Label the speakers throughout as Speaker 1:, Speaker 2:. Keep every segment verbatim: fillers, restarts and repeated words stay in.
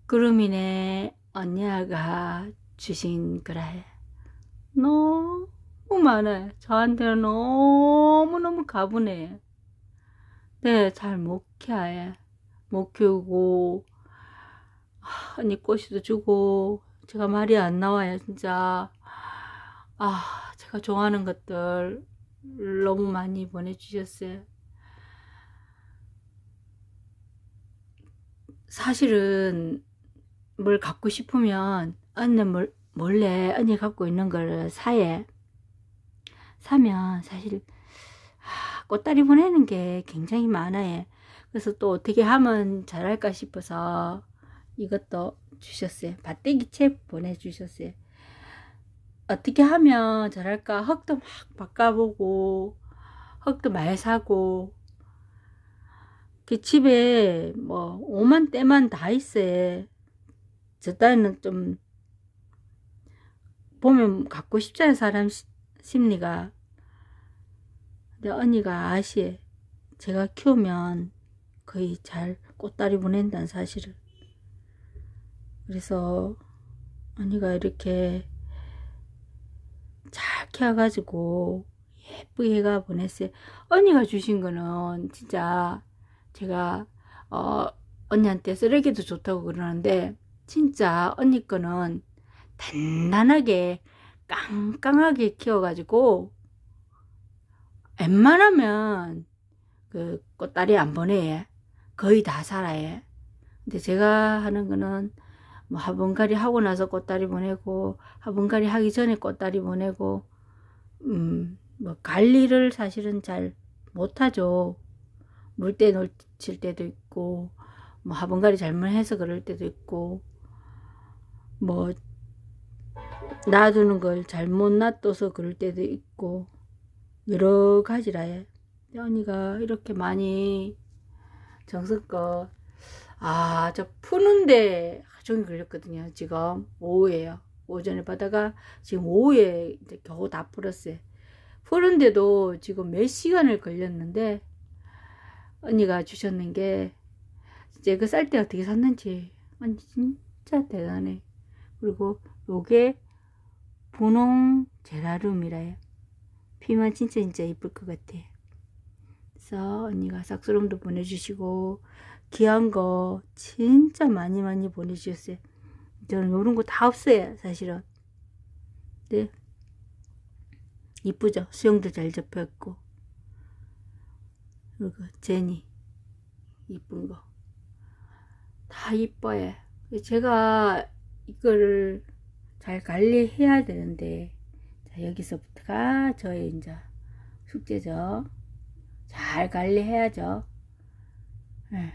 Speaker 1: 그루미네 언니가 주신 거라해. 너무 많아요. 저한테는 너무너무 가분해. 네, 잘 못 키워요. 못 키우고, 아, 언니 꽃이도 주고, 제가 말이 안 나와요, 진짜. 아, 제가 좋아하는 것들 너무 많이 보내주셨어요. 사실은 뭘 갖고 싶으면 언니 몰래 언니 갖고 있는 걸 사예. 사면 사실 아, 꽃다리 보내는 게 굉장히 많아요. 그래서 또 어떻게 하면 잘할까 싶어서 이것도 주셨어요. 밭대기 책 보내주셨어요. 어떻게 하면 잘할까 흙도 막 바꿔보고 흙도 많이 사고 그 집에 뭐 오만 때만 다 있어요. 저 딸은 좀 보면 갖고 싶잖아요, 사람 심리가. 근데 언니가 아시에 제가 키우면 거의 잘 꽃다리 보낸다는 사실을. 그래서 언니가 이렇게 잘 키워가지고 예쁘게 해가 보냈어요. 언니가 주신 거는 진짜 제가 어 언니한테 쓰레기도 좋다고 그러는데 진짜 언니 거는 단단하게 깡깡하게 키워가지고 웬만하면 그 꽃다리 안 보내. 거의 다 살아요. 근데 제가 하는 거는 뭐 화분갈이 하고 나서 꽃다리 보내고 화분갈이 하기 전에 꽃다리 보내고 음 뭐 관리를 사실은 잘 못하죠. 물때 놓칠 때도 있고 뭐 화분갈이 잘못해서 그럴 때도 있고 뭐 놔두는 걸 잘못 놔둬서 그럴 때도 있고 여러 가지라 해. 언니가 이렇게 많이 정성껏 아, 저 푸는데 종일 걸렸거든요. 지금 오후에요. 오전에 받아가 지금 오후에 이제 겨우 다 풀었어요. 푸는데도 지금 몇 시간을 걸렸는데 언니가 주셨는 게 이제 그 쌀 때 어떻게 샀는지 언니 진짜 대단해. 그리고 요게 분홍 제라늄이라요. 피면 진짜 진짜 이쁠 것 같아. 그래서 언니가 싹스럼도 보내주시고 귀한 거 진짜 많이 많이 보내주셨어요. 저는 요런 거 다 없어요, 사실은. 네. 이쁘죠? 수영도 잘 접혀있고. 그리고 제니. 이쁜 거. 다 이뻐요. 제가 이거를 잘 관리해야 되는데, 자, 여기서부터가 저의 이제 숙제죠. 잘 관리해야죠. 네.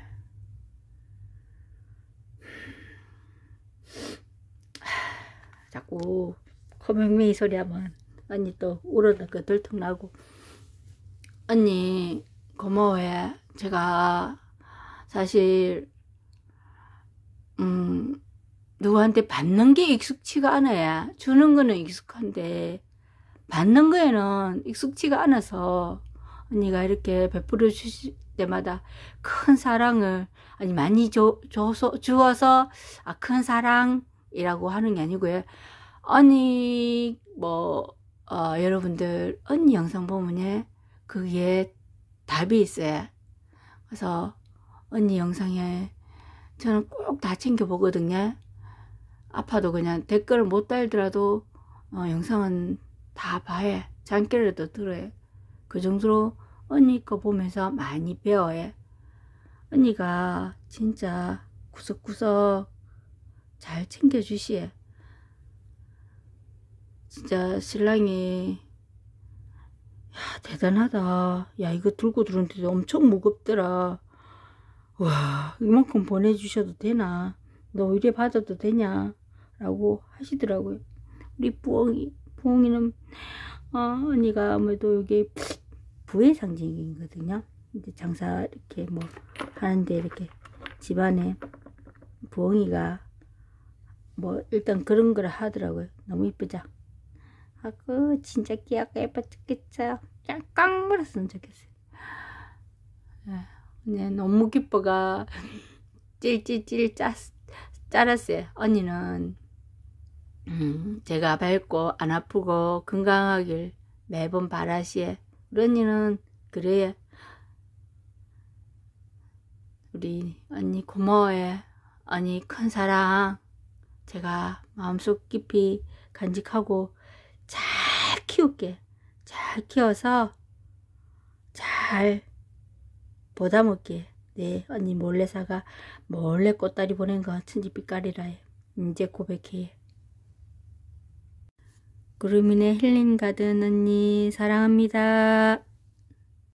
Speaker 1: 자꾸 코맹맹이 소리 하면 언니 또 울어다가 덜통 나고. 언니 고마워해. 제가 사실 음 누구한테 받는 게 익숙치가 않아요. 주는 거는 익숙한데 받는 거에는 익숙치가 않아서 언니가 이렇게 베풀어 주실 때마다 큰 사랑을 아니 많이 줘, 줘서 주어서 아, 큰 사랑이라고 하는 게 아니고요. 언니 뭐 어, 여러분들 언니 영상 보면 그게 답이 있어요. 그래서 언니 영상에 저는 꼭 다 챙겨 보거든요. 아파도 그냥 댓글을 못 달더라도 어, 영상은 다 봐요. 잠결이라도 들어요. 그 정도로 언니 거 보면서 많이 배워요. 언니가 진짜 구석구석 잘 챙겨주시에. 진짜 신랑이 야 대단하다. 야 이거 들고 들었는데 엄청 무겁더라. 와 이만큼 보내주셔도 되나? 너 이래 받아도 되냐? 라고 하시더라고요. 우리 부엉이 부엉이는 어, 언니가 아무래도 이게 부의 상징이거든요. 이제 장사 이렇게 뭐 하는데 이렇게 집안에 부엉이가 뭐 일단 그런 걸 하더라고요. 너무 이쁘죠? 아그 진짜 귀엽고 예뻐 죽겠어요. 깡깡 물었으면 좋겠어요. 네, 너무 기뻐가 찔찔찔 짰, 짜랐어요. 언니는 음, 제가 밝고 안 아프고 건강하길 매번 바라시에. 우리 언니는 그래요. 우리 언니 고마워해. 언니 큰 사랑 제가 마음속 깊이 간직하고 잘 키울게. 잘 키워서 잘 보다먹게. 네, 언니 몰래사가 몰래 꽃다리 보낸 거 천지빛깔이라 해. 이제 고백해. 구름이네 힐링 가든 언니 사랑합니다.